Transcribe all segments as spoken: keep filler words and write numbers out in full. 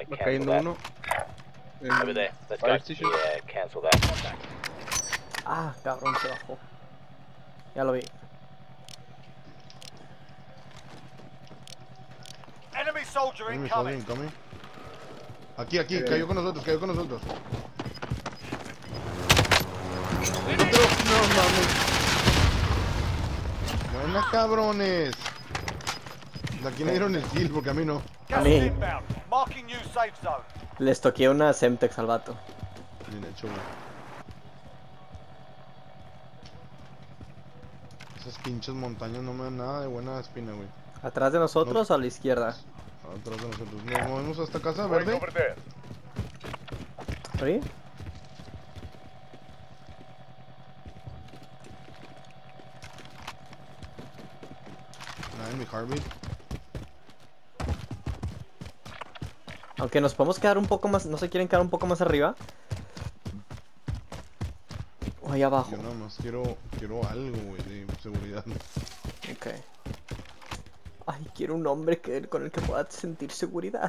Va cayendo uno. Over there. Let's go. Fire station. Yeah, cancel that. Contact. Ah, cabrón, se bajó. Ya lo vi. Enemy soldier Enemy soldier incoming. incoming. Aquí, aquí, Eh. cayó con nosotros, cayó con nosotros. Otro. No mames. Buenas cabrones. ¿A quién le dieron el kill? Porque a mí no. Gas mí. is inbound. Marking new safe zone. Les toqué una Semtex al vato. Bien hecho, güey. Esas pinches montañas no me dan nada de buena espina, güey. ¿Atrás de nosotros o a la izquierda? Atrás de nosotros. Nos movemos hasta casa verde. ¿Sí? Nada en mi heartbeat. Aunque nos podemos quedar un poco más... ¿No se quieren quedar un poco más arriba? O ahí abajo. Yo nada más quiero, quiero algo, güey, de seguridad. Ok. Ay, quiero un hombre que, con el que pueda sentir seguridad.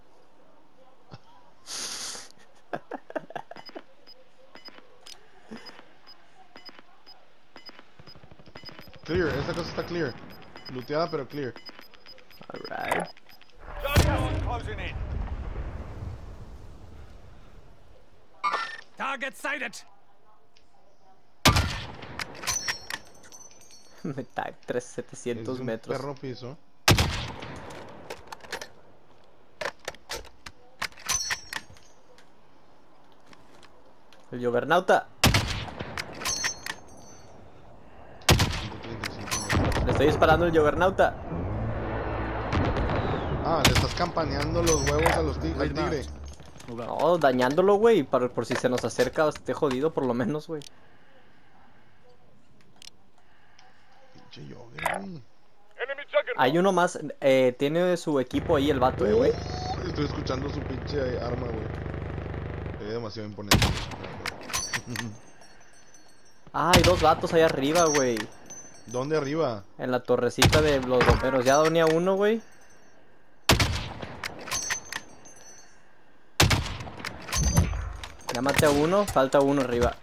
Clear, esta cosa está clear. Looteada pero clear. Alright. Gas is closing in. Target sighted. Me tag tres mil setecientos Es un metros. perro piso. El Juggernaut. ciento treinta y cinco metros. Le estoy disparando el Juggernaut. Ah, le estás campaneando los huevos a los tig- al tigre. No, dañándolo, güey. Para, por si se nos acerca, esté jodido por lo menos, güey. Pinche Jogger, güey. Hay uno más. Eh, tiene su equipo ahí el vato, eh, güey. Estoy escuchando su pinche arma, güey. Se ve demasiado imponente. Ah, hay dos vatos ahí arriba, güey. ¿Dónde arriba? En la torrecita de los bomberos. Ya doné a uno, güey. Ya maté a uno, falta uno arriba.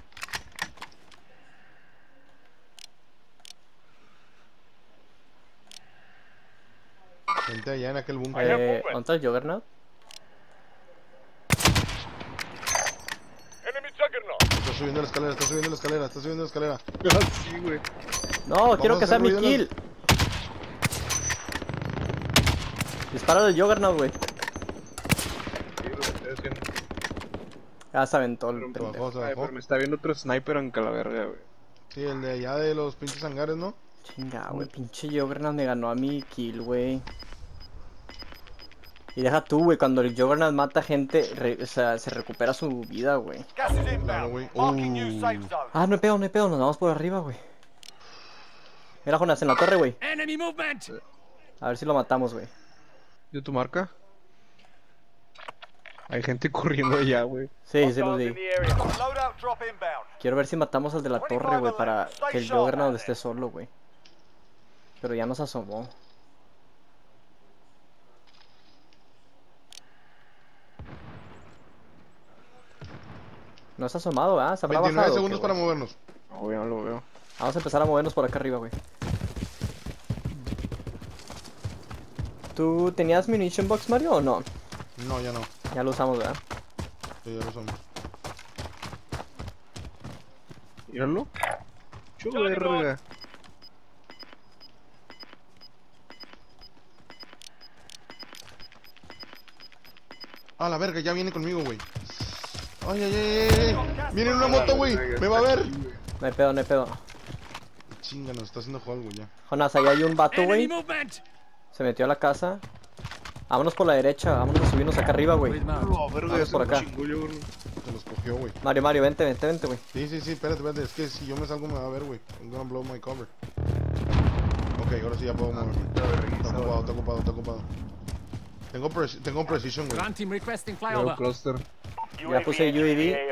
Gente allá en aquel búnker. Eh, ¿dónde está el Juggernaut? Está subiendo la escalera, está subiendo la escalera, está subiendo la escalera. Ah, sí, güey. No, quiero a que hacer sea mi ruido en kill. Dispara del Juggernaut, güey. Sí, lo estoy haciendo. Ya se aventó el Pero- Se bajó, pendejo. se Ay, bajó. pero me está viendo otro sniper aunque la verga, güey. Sí, el de allá de los pinches hangares, ¿no? Chinga, güey, pinche Juggernaut me ganó a mi kill, güey. Y deja tú, güey, cuando el Juggernaut mata gente, re- o sea, se recupera su vida, güey. Gas is Claro, inbound. güey. Marking new Uh. safe zone. Ah, no hay pedo, no hay pedo, nos vamos por arriba, güey. Mira, Jonas, en la torre, güey. Enemy movement. A ver si lo matamos, güey. ¿De tu marca? Hay gente corriendo allá, güey. Sí, sí lo Hostiles di. in the area. Loadout drop inbound. Quiero ver si matamos al de la torre, güey, para que el Juggernaut esté solo, güey. Pero ya nos asomó. No se ha asomado, ¿verdad? Se habrá veintinueve bajado. segundos ¿o qué, para güey? movernos. No, ya no lo veo. Vamos a empezar a movernos por acá arriba, güey. ¿Tú tenías munition box, Mario, o no? No, ya no. Ya lo usamos, ¿verdad? Sí, ya lo somos. Míralo. Chu verga. Ah, la verga, ya viene conmigo, güey. Ay, ay, ay, ay, ay. Viene en una moto, güey. Me va a ver. No hay pedo, no hay pedo. Chinga, nos está haciendo juego ya. Jonas, ahí hay un vato, Enemy güey. movement. Se metió a la casa. Vámonos por la derecha, vámonos a subirnos acá arriba, güey. No, verga, Vamos ya por se me acá. chingó yo, güey. Se los cogió, güey. Mario, Mario, vente, vente, vente, güey. Sí, sí, sí, espérate, espérate. Es que si yo me salgo me va a ver, güey. I'm gonna blow my cover. Ok, ahora sí ya puedo moverme. Está ocupado, está ocupado, está ocupado. Tengo, pre tengo precision, güey. Ground team requesting Veo flyover. cluster. Ya puse U A V.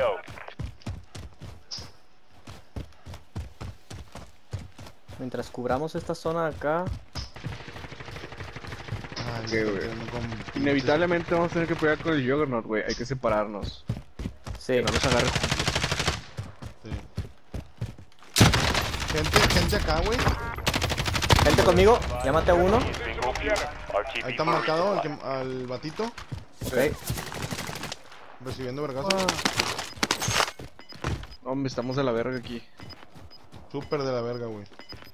Mientras cubramos esta zona de acá. Ay, qué, güey. Con- con- Inevitablemente vamos a tener que pelear con el Juggernaut, güey. Hay que separarnos. Sí. Que no los agarres. Sí. Gente, gente acá, güey. Gente conmigo, llámate a uno. Ahí está marcado el que, al batito. Ok. Recibiendo vergazos. Hombre, estamos de la verga aquí. Súper de la verga, güey.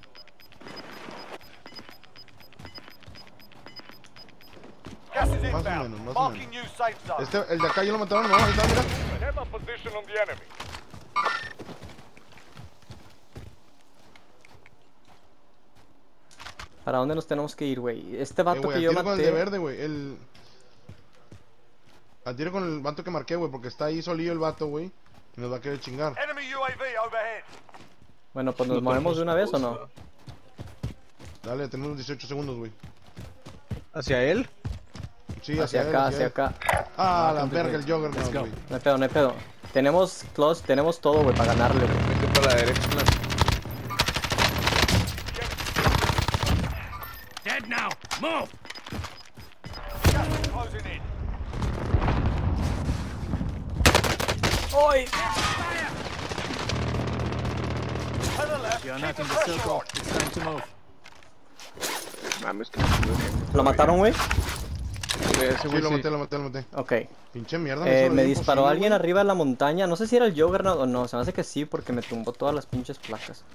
Gas is Más o inbound. menos, más o Marking menos. new safe zone. Este, el de acá ya lo mataron, ¿no? Ahí está, mira. ¿Para dónde nos tenemos que ir, güey? Este Eh, vato güey, que al yo tiro con el de maté. verde, güey. El... Al tiro con el vato que marqué, güey, porque está ahí solillo el vato, güey. Y nos va a querer chingar. Enemy U A V overhead. Bueno, pues nos movemos de una vez o no. Dale, tenemos dieciocho segundos, güey. ¿Hacia él? Sí, Hacia él, acá, él. hacia acá. Ah, la verga, el Juggernaut, güey. No hay pedo, no hay pedo. Tenemos close, tenemos todo, güey, para ganarle, güey. Vete para la derecha. Gas is closing in. ¡Uy! To the left. Keep the pressure on. Mames, que ¿Lo mataron, güey? ese Sí, güey lo sí. maté, lo maté, lo maté. Ok. Pinche mierda, Eh, hizo me lo disparó imposible, alguien güey. arriba de la montaña. No sé si era el Juggernaut o no. Se me hace que sí, porque me tumbó todas las pinches placas.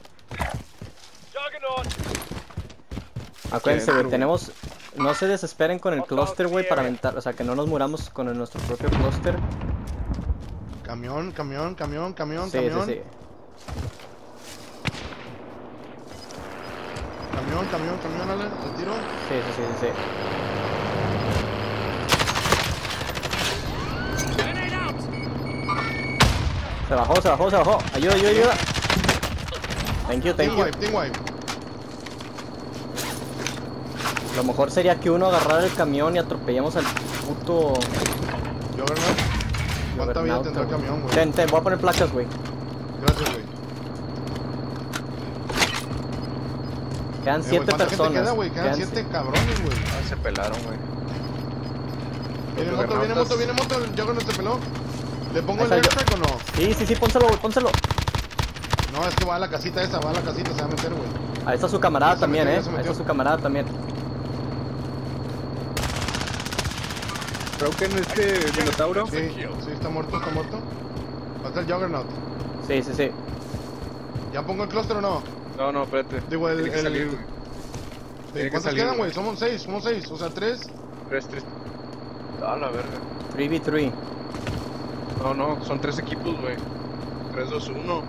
Acuérdense, güey, dentro, tenemos... No se desesperen con el cluster, güey, para aventar... O sea, que no nos muramos con el- nuestro propio cluster. Camión, camión, camión, camión, Sí, camión. sí, sí. Camión, camión, camión, Ale, al tiro. Sí, sí, sí, sí, sí. Se bajó, se bajó, se bajó. Ayuda, ayuda, ayuda. Thank you, thank Team you. wipe, team wipe. Lo mejor sería que uno agarrara el camión y atropellamos al puto... Juggernaut. ¿Cuánta vida Juggernaut, tendrá el güey. camión, güey? Ten, ten, voy a poner placas, güey. Gracias, güey. Quedan Eh, güey, siete ¿cuánta gente personas. queda, güey? Quedan Quedan siete cabrones, güey. Ah, se pelaron, güey. Viene Los moto, viene Juggernaut moto, viene moto. El Juggernaut se peló. ¿Le pongo Ahí el está el airstrike o no? Sí, sí, sí, pónselo, güey, pónselo. No, es que va a la casita esa, va a la casita, se va a meter, güey. Ahí está su camarada Ya se también, metió, eh. ya se Ahí metió. está su camarada también. Creo que en este Minotauro. Sí, sí, está muerto, está muerto. Falta el Juggernaut. Sí, sí, sí. ¿Ya pongo el cluster o no? No, no, espérate. Digo, el... Tiene que el- salir, güey. Sí, Tiene que ¿cuántos salir, quedan, güey. güey? Somos seis, somos seis. O sea, tres. Tres, tres. Ah, la verga. tres v tres. No, no, son tres equipos, güey. tres, dos, uno.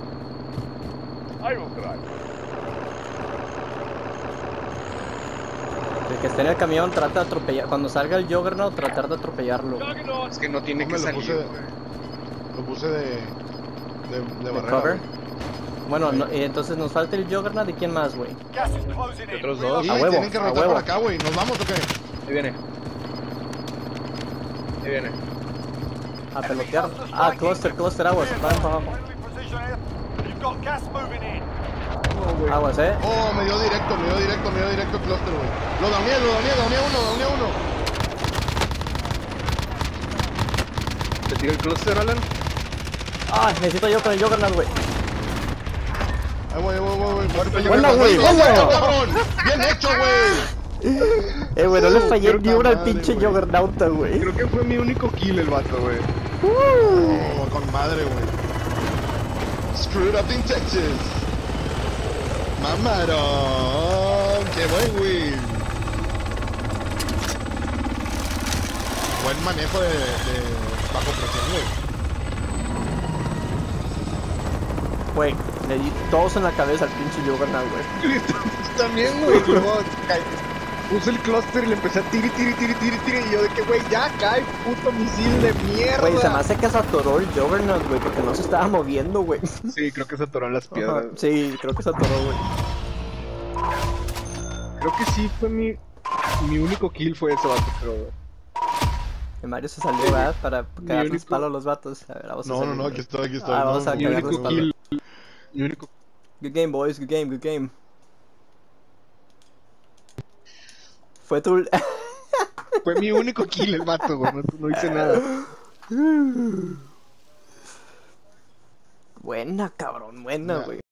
El que esté en el camión trata de atropellar. Cuando salga el Juggernaut, tratar de atropellarlo. güey. Es que no tiene Hombre, que lo salir, puse- güey. Lo puse de... De, de ¿De barrera, cover? güey. Bueno, no- eh, entonces nos falta el Juggernaut y quién más, güey. Gas is closing in. Otros dos. Sí, A huevo, tienen que a rotar huevo. por acá, güey. ¿Nos vamos o qué? Ahí viene. Ahí viene. A pelotear. Ah, cluster, cluster, aguas. Van para abajo. Friendly precision air. You've got gas moving in. No, güey. Aguas, eh. Oh, me dio directo, me dio directo, me dio directo el cluster, güey. Lo downeé, lo downeé, downeé uno, downeé uno. ¿Te tira el cluster, Alan? Ah, necesito yo con el Juggernaut, güey. Ahí voy, ahí voy, voy, voy. Buena, güey, ¡Bien buena. hecho, cabrón! ¡Bien hecho, güey! Eh, güey, no le fallé Qué ni una al madre, pinche güey. Juggernaut, güey. Creo que fue mi único kill el vato, güey. Oh, con madre, güey. Screwed up in Texas. Mamarón. ¡Qué buen win! Buen manejo de, de bajo presión, güey. Güey, le di todos en la cabeza al pinche Juggernaut, güey. También, güey. Luego ca- puse el cluster y le empecé a tiri, tiri, tiri, tiri, tiri. Y yo de que, güey, ya cae, puto misil de mierda. Güey, se me hace que se atoró el Juggernaut, güey, porque no se estaba moviendo, güey. Sí, creo que se atoró en las piedras. Ajá, sí, creo que se atoró, güey. Creo que sí fue mi. Mi único kill fue ese vato, pero. Y Mario se salió, ¿verdad? Para cagarnos único- palo a los vatos. A ver, vamos a No, no, salir, no, güey. aquí estoy, aquí estoy. Ah, no, vamos a no, Mi no, cagarnos único no, palo. kill. Mi único. Good game, boys, good game, good game. Fue tu... Fue mi único kill el vato, güey. No, no hice nada. Buena, cabrón, buena, Ya. güey.